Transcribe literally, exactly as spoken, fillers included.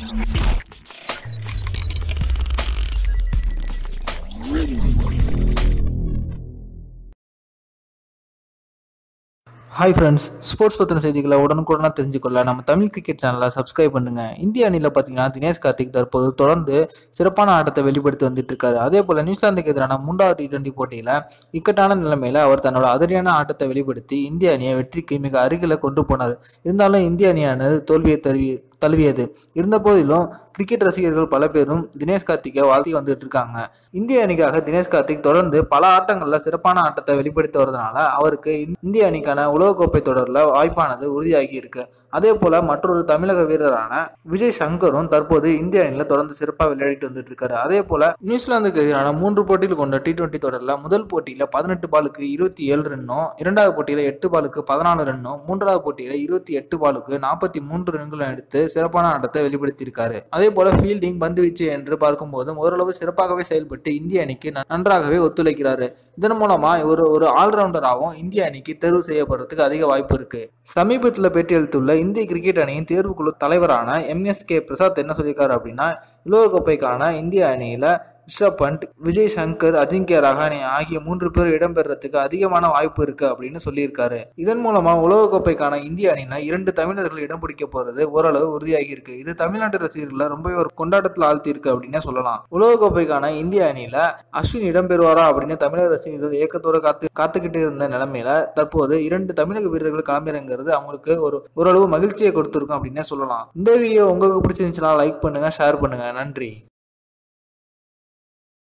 Hi friends, sports பற்றின செய்திகளை உடனுக்குடனாக தெரிஞ்சுக்கொள்ள நம்ம தமிழ் கிரிக்கெட் சேனலை சப்ஸ்கிரைப் பண்ணுங்க. இந்திய அணியில் பார்த்தீங்கன்னா தினேஷ் கார்த்திக் தற்போது தொடர்ந்து சிறப்பான ஆட்டத்தை வெளிப்படுத்தி வந்துட்டு இருக்காரு. அதே போல நியூசிலாந்துக்கு எதிரான மூன்றாவது டி டுவெண்டி போட்டியில் இக்கட்டான நிலைமையில அவர் தன்னோட அதிரியான ஆட்டத்தை வெளிப்படுத்தி இந்திய அணியை வெற்றிக்கு மிக அருகில் கொண்டு போனார். இருந்தாலும் இந்திய அணியானது தோல்வியை தருவி தழுவியது. இருந்த போதிலும் கிரிக்கெட் ரசிகர்கள் பல பேரும் தினேஷ் கார்த்திகை வாழ்த்தி வந்துட்டு இருக்காங்க. இந்திய அணிக்காக தினேஷ் கார்த்திக் தொடர்ந்து பல ஆட்டங்கள்ல சிறப்பான ஆட்டத்தை வெளிப்படுத்தி வருவதனால அவருக்கு இந்திய அணிக்கான உலகக்கோப்பை தொடரில் வாய்ப்பானது உறுதியாகி இருக்கு. அதே போல மற்றொரு தமிழக வீரரான விஜய் சங்கரும் தற்போது இந்திய அணியில தொடர்ந்து சிறப்பாக விளையாடிட்டு வந்துட்டு இருக்காரு. அதே போல நியூசிலாந்துக்கு எதிரான மூன்று போட்டியில் கொண்ட டி டுவெண்டி தொடரில் முதல் போட்டியில பதினெட்டு பாலுக்கு இருபத்தி ஏழு ரன்னும், இரண்டாவது போட்டியில எட்டு பாலுக்கு பதினாலு ரன்னும், மூன்றாவது போட்டியில இருபத்தி எட்டு பாலுக்கு நாற்பத்தி மூன்று ரன்களும் எடுத்து சிறப்பான ஆட்டத்தை வெளிப்படுத்தியிருக்காரு. அதே போல ஃபீல்டிங், பந்து வீச்சு என்று பார்க்கும்போதும் ஓரளவு சிறப்பாகவே செயல்பட்டு இந்திய அணிக்கு நன்றாகவே ஒத்துழைக்கிறாரு. இதன் மூலமா ஒரு ஒரு ஆல்ரவுண்டராகவும் இந்திய அணிக்கு தேர்வு செய்யப்படுறதுக்கு அதிக வாய்ப்பு இருக்கு. சமீபத்தில் பேட்டியளித்துள்ள இந்திய கிரிக்கெட் அணியின் தேர்வுக்குழு தலைவரான எம் எஸ் கே பிரசாத் என்ன சொல்லியிருக்காரு அப்படின்னா, உலகக்கோப்பைக்கான இந்திய அணியில ரிஷப் பண்ட், விஜய் சங்கர், அஜிங்கிய ரஹானே ஆகிய மூன்று பேர் இடம்பெறதுக்கு அதிகமான வாய்ப்பு இருக்கு அப்படின்னு சொல்லியிருக்காரு. இதன் மூலமா உலகக்கோப்பைக்கான இந்திய அணியில இரண்டு தமிழர்கள் இடம் பிடிக்க போறது ஓரளவு உறுதியாகி இருக்கு. இது தமிழ்நாட்டு ரசிகர்களை ரொம்ப ஒரு கொண்டாட்டத்தில் ஆழ்த்தி இருக்கு அப்படின்னு சொல்லலாம். உலகக்கோப்பைக்கான இந்திய அணியில அஸ்வின் இடம்பெறுவாரா அப்படின்னு தமிழக ரசிகர்கள் ஏக்கத்தோடு காத்து காத்துக்கிட்டு இருந்த நிலைமையில தற்போது இரண்டு தமிழக வீரர்கள் களமிறங்கிறது அவங்களுக்கு ஒரு ஓரளவு மகிழ்ச்சியை கொடுத்திருக்கும் அப்படின்னே சொல்லலாம். இந்த வீடியோ உங்களுக்கு பிடிச்சிருந்துச்சுன்னா லைக் பண்ணுங்க, ஷேர் பண்ணுங்க. நன்றி.